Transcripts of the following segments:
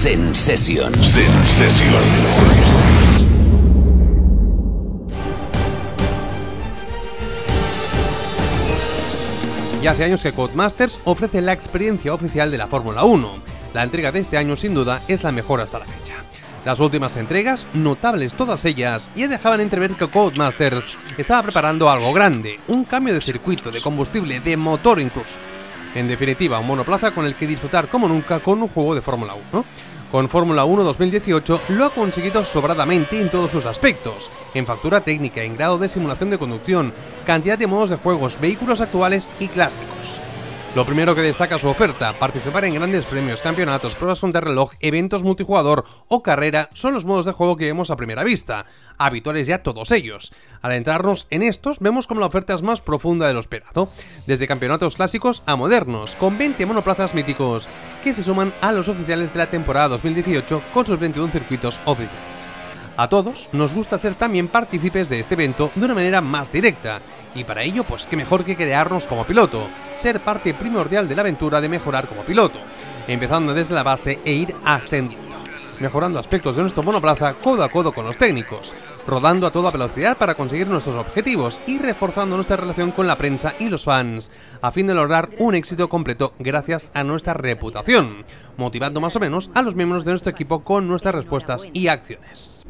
Sensation. Ya hace años que Codemasters ofrece la experiencia oficial de la Fórmula 1. La entrega de este año sin duda es la mejor hasta la fecha. Las últimas entregas, notables todas ellas, ya dejaban entrever que Codemasters estaba preparando algo grande, un cambio de circuito, de combustible, de motor incluso. En definitiva, un monoplaza con el que disfrutar como nunca con un juego de Fórmula 1. Con Fórmula 1 2018 lo ha conseguido sobradamente en todos sus aspectos, en factura técnica, en grado de simulación de conducción, cantidad de modos de juegos, vehículos actuales y clásicos. Lo primero que destaca su oferta, participar en grandes premios, campeonatos, pruebas contrarreloj, eventos multijugador o carrera son los modos de juego que vemos a primera vista, habituales ya todos ellos. Al entrarnos en estos, vemos como la oferta es más profunda de lo esperado, desde campeonatos clásicos a modernos, con 20 monoplazas míticos, que se suman a los oficiales de la temporada 2018 con sus 21 circuitos oficiales. A todos nos gusta ser también partícipes de este evento de una manera más directa, y para ello pues qué mejor que quedarnos como piloto, ser parte primordial de la aventura de mejorar como piloto, empezando desde la base e ir ascendiendo, mejorando aspectos de nuestro monoplaza codo a codo con los técnicos, rodando a toda velocidad para conseguir nuestros objetivos y reforzando nuestra relación con la prensa y los fans, a fin de lograr un éxito completo gracias a nuestra reputación, motivando más o menos a los miembros de nuestro equipo con nuestras respuestas y acciones.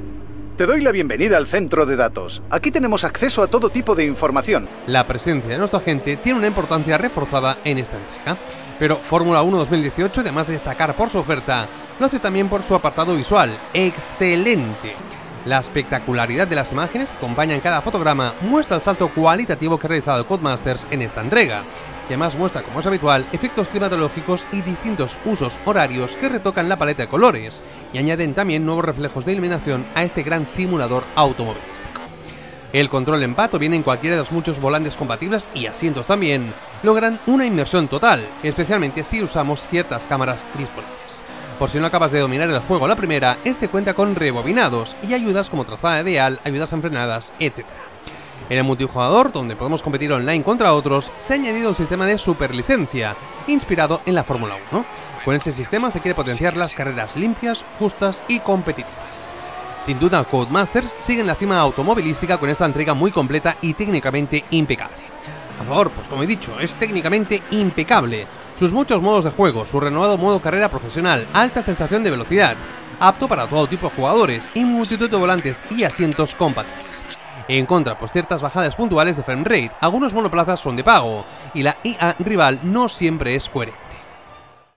Te doy la bienvenida al centro de datos. Aquí tenemos acceso a todo tipo de información. La presencia de nuestro agente tiene una importancia reforzada en esta entrega, pero Fórmula 1 2018, además de destacar por su oferta, lo hace también por su apartado visual, excelente. La espectacularidad de las imágenes que acompañan cada fotograma muestra el salto cualitativo que ha realizado Codemasters en esta entrega, y además muestra, como es habitual, efectos climatológicos y distintos usos horarios que retocan la paleta de colores, y añaden también nuevos reflejos de iluminación a este gran simulador automovilístico. El control en pato viene en cualquiera de los muchos volantes compatibles y asientos también, logran una inmersión total, especialmente si usamos ciertas cámaras disponibles. Por si no acabas de dominar el juego a la primera, este cuenta con rebobinados y ayudas como trazada ideal, ayudas en frenadas, etc. En el multijugador, donde podemos competir online contra otros, se ha añadido un sistema de superlicencia, inspirado en la Fórmula 1. Con ese sistema se quiere potenciar las carreras limpias, justas y competitivas. Sin duda, Codemasters sigue en la cima automovilística con esta entrega muy completa y técnicamente impecable. A favor, pues como he dicho, es técnicamente impecable. Sus muchos modos de juego, su renovado modo carrera profesional, alta sensación de velocidad, apto para todo tipo de jugadores y multitud de volantes y asientos compatibles. En contra, pues ciertas bajadas puntuales de frame rate, algunos monoplazas son de pago y la IA rival no siempre es coherente.